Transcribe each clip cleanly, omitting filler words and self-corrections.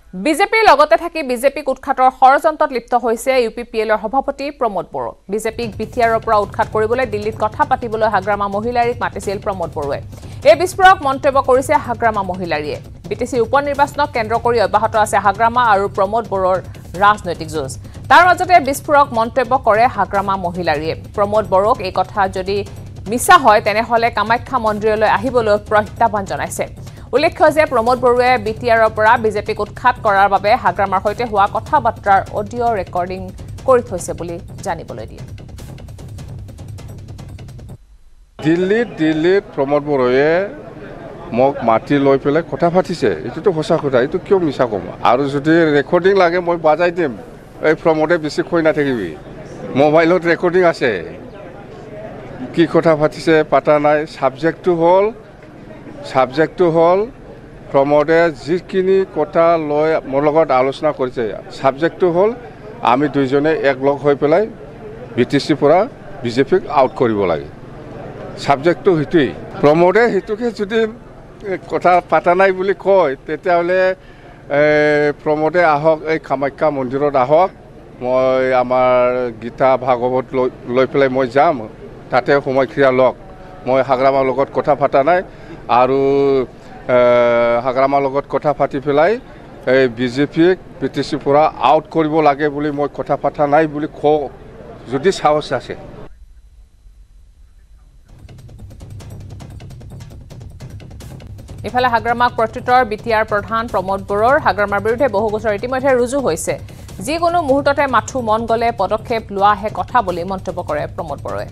বিজেপিৰ লগতে থাকি বিজেপিক উৎখাতৰ ষড়যন্ত্ৰত লিপ্ত হৈছে ইউপিপিএলৰ সভাপতি প্ৰমোদ বড়ো। বিজেপিক বিটিআৰৰ পৰা উৎখাত কৰিবলৈ দিল্লীত কথা পাতিবলৈ হাগ্ৰামা মহিলাৰীক মাতিছিল প্ৰমোদ বড়োৱে। এই বিস্ফোৰক মন্তব্য কৰিছে হাগ্ৰামা মহিলাৰীয়ে। বিটিচিৰ উপনিৰ্বাচনক কেন্দ্ৰ কৰি অব্যাহত আছে হাগ্ৰামা আৰু প্ৰমোদ বড়োৰ ৰাজনৈতিক যুঁজ। তাৰ মাজতে বিস্ফোৰক মন্তব্য কৰে হাগ্ৰামা মহিলাৰীয়ে। প্ৰমোদ বড়োক এই কথা যদি মিছা হয় তেনেহলে কামাখ্যা মন্দিৰলৈ আহিবলৈ প্ৰত্যাহ্বান জনাইছে। উল্লেখ্য যে প্ৰমোদ বড়োৱে বিটিআৰৰ পৰা বিজেপিক উৎখাত কৰাৰ বাবে হাগ্ৰামাৰ সৈতে হোৱা কথাবাৰ্তাৰ অডিঅ' ৰেকৰ্ডিং কৰি থৈছে বুলি জানিবলৈ দিয়ে। দিল্লীত প্ৰমোদ বড়োৱে মোক মাতি লৈ পেলাই কথা পাতিছে। এইটোতো সঁচা কথা, এইটো কিয় মিছা ক'ম? আৰু যদি ৰেকৰ্ডিং লাগে মই বাজাই দিম। এই প্ৰমোদে বেছি কৈ নাথাকিবি, মোবাইলত ৰেকৰ্ডিং আছে। কি কথা পাতিছে পাতা নাই। ছাবজেক্টটো হ'ল প্ৰমোদে যিখিনি কথা লৈ মোৰ লগত আলোচনা কৰিছে। ছাবজেক্টটো হ'ল আমি দুইজনে একলগ হৈ পেলাই বিটিচিৰ পৰা বিজেপিক আউট কৰিব লাগে। ছাবজেক্টটো সেইটোৱেই। প্ৰমোদে সেইটোকে যদি কথা পাতা নাই বুলি কয় তেতিয়াহ'লে প্ৰমোদে আহক, এই কামাখ্যা মন্দিৰত আহক। মই আমাৰ গীতা ভাগৱত লৈ পেলাই মই যাম, তাতে সময়ক্ৰিয়া লওক। মই হাগ্ৰামাৰ লগত কথা পতা নাই আৰু হাগ্ৰামাৰ লগত কথা পাতি পেলাই এই বিজেপিক বিটিচিৰ পৰা আউট কৰিব লাগে বুলি মই কথা পতা নাই বুলি কওঁ যদি সাহস আছে। ইফালে হাগ্ৰামাক প্ৰত্যুত্তৰ বিটিআৰ প্ৰধান প্ৰমোদ বড়োৰ হাগ্ৰামাৰ বিৰুদ্ধে বহু গোচৰ ইতিমধ্যে ৰুজু হৈছে। যিকোনো মুহূৰ্ততে মাথো মন গ'লে পদক্ষেপ লোৱাহে কথা বুলি মন্তব্য কৰে প্ৰমোদ বড়োৱে।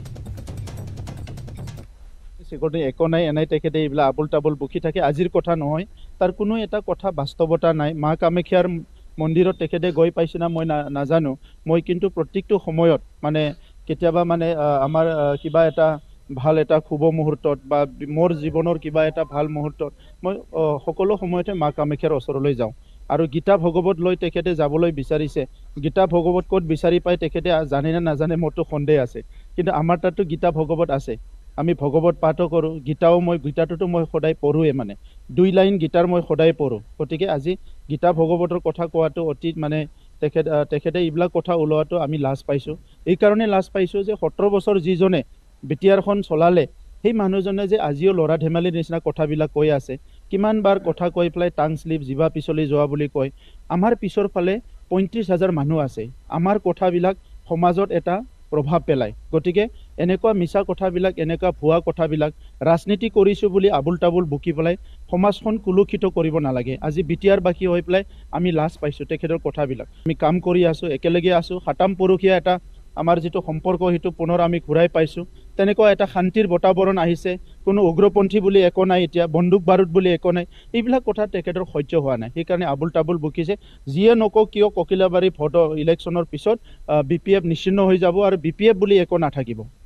একো নাই, এনাই তেখেতে এইবিলাক আবুল তাবুল বকি থাকে। আজিৰ কথা নহয়, তাৰ কোনো এটা কথা বাস্তৱতা নাই। মা কামাখ্যাৰ মন্দিৰত তেখেতে গৈ পাইছে না মই নাজানো। মই কিন্তু প্ৰত্যেকটো সময়ত মানে কেতিয়াবা মানে আমাৰ কিবা এটা ভাল এটা শুভ মুহূৰ্তত বা মোৰ জীৱনৰ কিবা এটা ভাল মুহূৰ্তত মই সকলো সময়তে মা কামাখ্যাৰ ওচৰলৈ যাওঁ। আৰু গীতা ভগৱত লৈ তেখেতে যাবলৈ বিচাৰিছে। গীতা ভগৱত ক'ত বিচাৰি পায় তেখেতে জানে নে নাজানে মোৰতো সন্দেহ আছে, কিন্তু আমাৰ তাততো গীতা ভগৱত আছে। আমি ভগৱত পাঠো কৰোঁ। গীতাটোতো মই সদায় পঢ়োৱে, মানে 2 লাইন গীতাৰ মই সদায় পঢ়োঁ। গতিকে আজি গীতা ভগৱতৰ কথা কোৱাটো অতি মানে তেখেতে এইবিলাক কথা ওলোৱাটো আমি লাজ পাইছোঁ। এইকাৰণে লাজ পাইছোঁ যে 17 বছৰ যিজনে বিটিআৰখন চলালে সেই মানুহজনে যে আজিও ল'ৰা ধেমালিৰ নিচিনা কথাবিলাক কৈ আছে। কিমানবাৰ কথা কৈ পেলাই টাং শ্লিপ জিভা পিছলি যোৱা বুলি কয়। আমাৰ পিছৰ ফালে 35,000 মানুহ আছে। আমাৰ কথাবিলাক সমাজত এটা প্ৰভাৱ পেলায়। গতিকে এনেকুৱা মিছা কথাবিলাক, এনেকুৱা ভুৱা কথাবিলাক ৰাজনীতি কৰিছোঁ বুলি আবুল তাবুল বকি পেলাই সমাজখন কুলুষিত কৰিব নালাগে। আজি বিটিআৰবাসী হৈ পেলাই আমি লাজ পাইছোঁ তেখেতৰ কথাবিলাক। আমি কাম কৰি আছোঁ, একেলগে আছোঁ। সাতাম পৰখীয়া এটা আমাৰ যিটো সম্পৰ্ক সেইটো পুনৰ আমি ঘূৰাই পাইছোঁ। তেনেকুৱা এটা শান্তিৰ বাতাবৰণ আহিছে। কোনো উগ্ৰপন্থী বুলি একো নাই, এতিয়া বন্দুক বাৰুদ বুলি একো নাই। এইবিলাক কথা তেখেতৰ সহ্য হোৱা নাই, সেইকাৰণে আবুল তাবুল বকিছে। যিয়ে নকওঁ কিয় ককিলাবাৰী ভোট ইলেকশ্যনৰ পিছত BPF নিশ্চিন্ন হৈ যাব আৰু BPF বুলি একো নাথাকিব।